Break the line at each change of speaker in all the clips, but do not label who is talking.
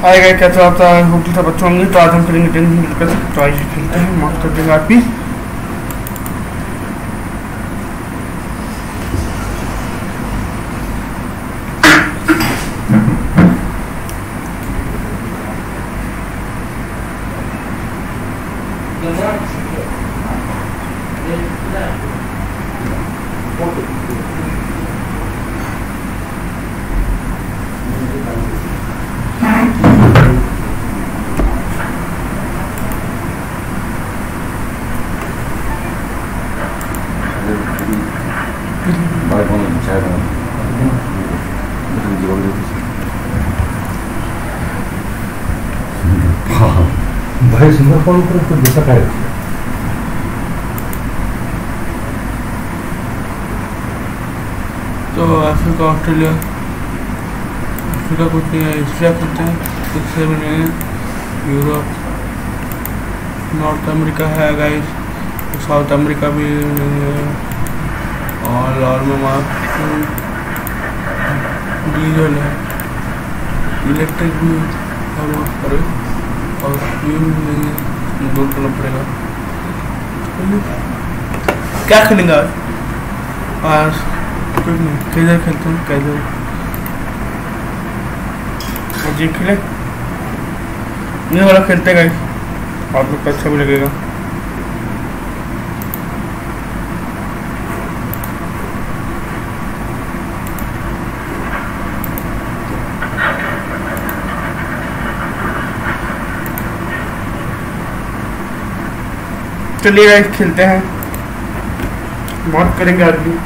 Hi guys, कैसे हो आप सब? होप सब अच्छे होंगे। तो आज हम खेलेंगे टेन मिलकर तो आइए खेलते हैं। माफ कर देंगे आप भी।
भाई सिंगापुर तो दिशा काय
तो अफ्रीका, ऑस्ट्रेलिया, अफ्रीका कुछ नहीं है। एशिया कुछ है, कुछ से भी नहीं है। यूरोप, नॉर्थ अमेरिका है गाइस, साउथ अमेरिका भी नहीं है। और में डीजल है, इलेक्ट्रिक भी है और फ्यूल नहीं है। दूर करना पड़ेगा। क्या खेलेंगे आज? कुछ नहीं, कैसे खेलते हैं? कैसे जी खेले ये वाला खेलते गए, आप लोग को अच्छा भी लगेगा। चलिए गाइस खेलते हैं, मौत करेंगे आदमी।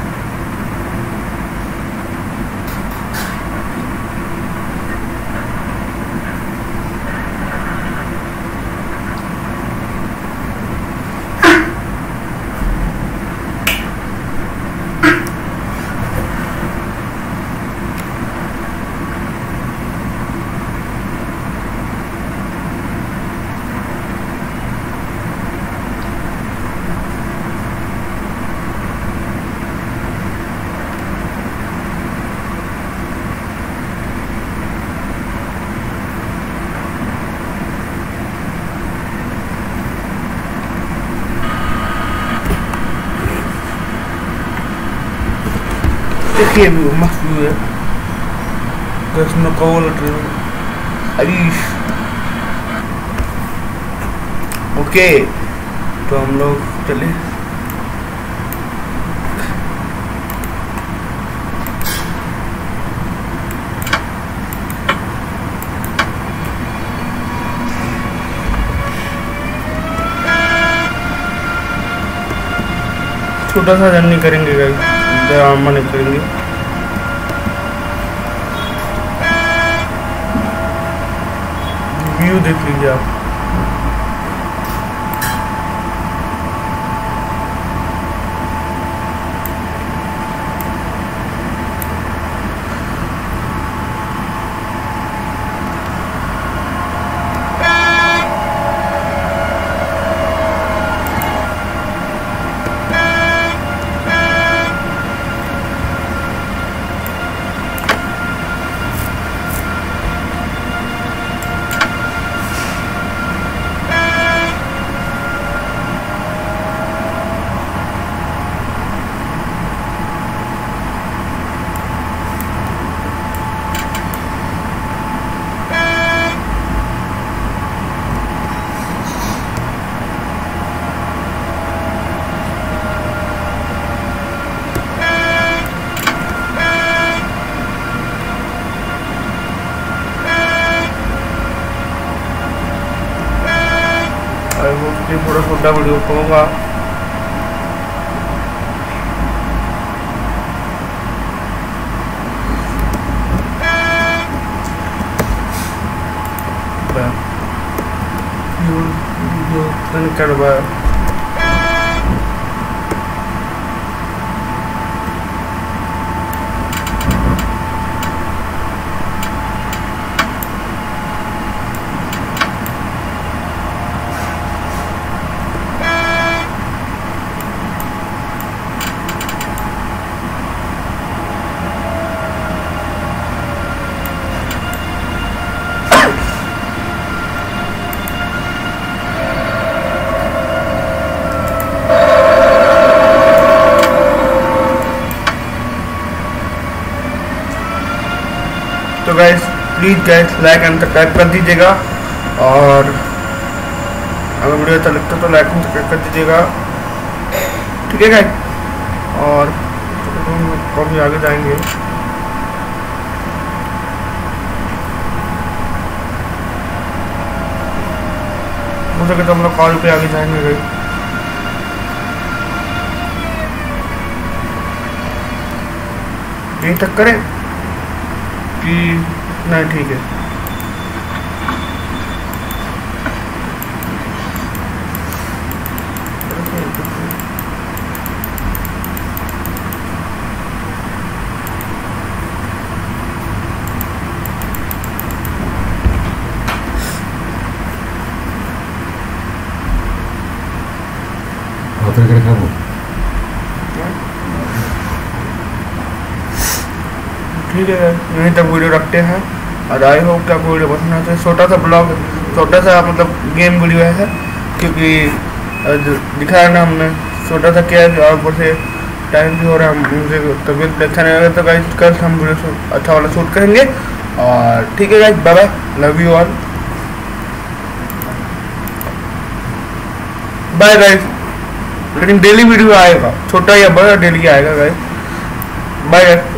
देखिए व्यू मस्त व्यू है। कृष्ण कौल हरीश। ओके तो हम लोग चले। छोटा सा जर्नी करेंगे गाइस, ड्रामा नहीं करेंगे। व्यू देख लीजिए आप। थोड़ा छोटा वीडियो कहूँगा। करवा please guys like and subscribe कर दीजिएगा, और अगर वीडियो अच्छा लगता है तो लाइक एंड सब्सक्राइब कर दीजिएगा, ठीक है गाइस। और काफ़ी आगे जाएंगे, हो सके तो हम लोग कॉल पे आगे जाएंगे गाइस। यहीं तक करें कि नहीं? ठीक है, ठीक है, यहीं तक वीडियो रखते हैं। और आई होप कि आपको वीडियो पसंद आता है। छोटा सा ब्लॉग, छोटा सा मतलब गेम वीडियो है, क्योंकि दिखाया ना हमने, छोटा सा क्या है, और ऊपर से टाइम भी हो रहा है, मुझे तबीयत अच्छा नहीं लगा, तो गाइस कल हम वीडियो अच्छा वाला शूट करेंगे। और ठीक है guys, bye bye, love you all, bye guys. लेकिन डेली वीडियो आएगा, छोटा या बड़ा डेली आएगा गाइस, बाय गाइस।